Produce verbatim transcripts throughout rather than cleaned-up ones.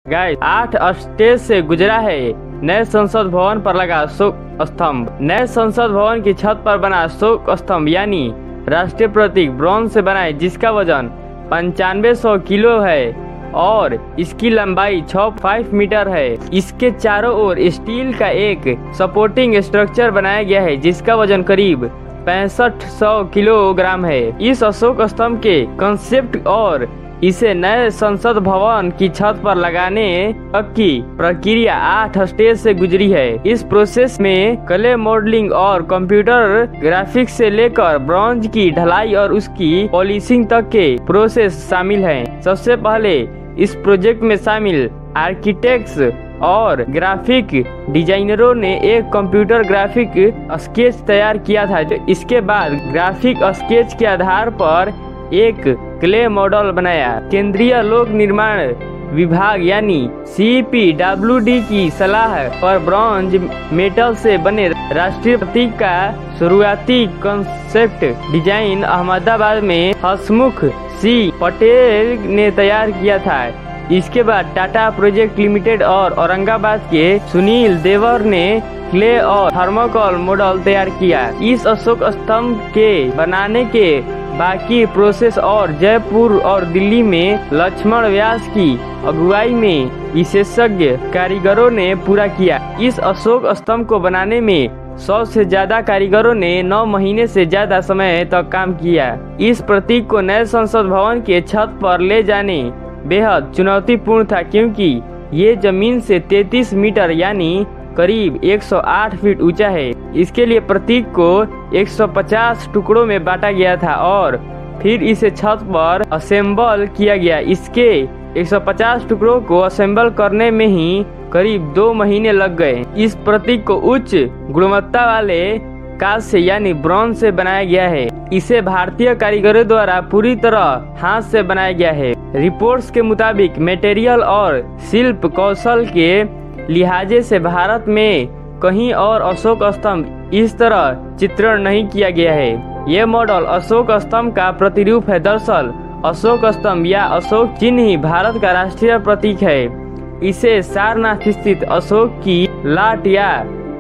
Guys आठ stage से गुजरा है नए संसद भवन पर लगा अशोक स्तंभ। नए संसद भवन की छत पर बना अशोक स्तंभ यानी राष्ट्रीय प्रतीक ब्रॉन्ज से बना है, जिसका वजन पंचानवे सौ किलो है और इसकी लंबाई छह पाँच मीटर है। इसके चारों ओर स्टील का एक सपोर्टिंग स्ट्रक्चर बनाया गया है, जिसका वजन करीब पैंसठ सौ किलोग्राम है। इस अशोक स्तंभ के कंसेप्ट और इसे नए संसद भवन की छत पर लगाने तक की प्रक्रिया आठ स्टेज से गुजरी है। इस प्रोसेस में क्ले मॉडलिंग और कंप्यूटर ग्राफिक्स से लेकर ब्रॉन्ज की ढलाई और उसकी पॉलिशिंग तक के प्रोसेस शामिल हैं। सबसे पहले इस प्रोजेक्ट में शामिल आर्किटेक्ट्स और ग्राफिक डिजाइनरों ने एक कंप्यूटर ग्राफिक स्केच तैयार किया था। इसके बाद ग्राफिक स्केच के आधार पर एक क्ले मॉडल बनाया। केंद्रीय लोक निर्माण विभाग यानी सी पी डब्ल्यू डी की सलाह पर ब्रॉन्ज मेटल से बने राष्ट्रीय प्रतीक का शुरुआती कंसेप्ट डिजाइन अहमदाबाद में हसमुख सी पटेल ने तैयार किया था। इसके बाद टाटा प्रोजेक्ट लिमिटेड और औरंगाबाद के सुनील देवर ने क्ले और थर्मोकोल मॉडल तैयार किया। इस अशोक स्तंभ के बनाने के बाकी प्रोसेस और जयपुर और दिल्ली में लक्ष्मण व्यास की अगुवाई में विशेषज्ञ कारीगरों ने पूरा किया। इस अशोक स्तंभ को बनाने में सौ से ज्यादा कारीगरों ने नौ महीने से ज्यादा समय तक काम किया। इस प्रतीक को नए संसद भवन के छत पर ले जाने बेहद चुनौतीपूर्ण था, क्योंकि ये जमीन से तैंतीस मीटर यानी करीब एक सौ आठ फीट ऊंचा है। इसके लिए प्रतीक को एक सौ पचास टुकड़ों में बांटा गया था और फिर इसे छत पर असेंबल किया गया। इसके एक सौ पचास टुकड़ों को असेंबल करने में ही करीब दो महीने लग गए। इस प्रतीक को उच्च गुणवत्ता वाले कांच से यानी ब्रॉन्ज से बनाया गया है। इसे भारतीय कारीगरों द्वारा पूरी तरह हाथ से बनाया गया है। रिपोर्ट्स के मुताबिक मटेरियल और शिल्प कौशल के लिहाजे से भारत में कहीं और अशोक स्तंभ इस तरह चित्रण नहीं किया गया है। ये मॉडल अशोक स्तंभ का प्रतिरूप है। दरअसल अशोक स्तंभ या अशोक चिन्ह ही भारत का राष्ट्रीय प्रतीक है। इसे सारनाथ स्थित अशोक की लाट या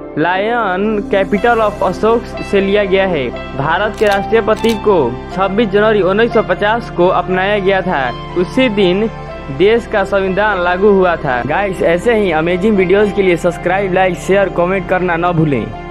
लायन कैपिटल ऑफ अशोक से लिया गया है। भारत के राष्ट्रीय प्रतीक को छब्बीस जनवरी उन्नीस सौ पचास को अपनाया गया था। उसी दिन देश का संविधान लागू हुआ था। गाइस ऐसे ही अमेजिंग वीडियोस के लिए सब्सक्राइब, लाइक, शेयर, कमेंट करना न भूलें।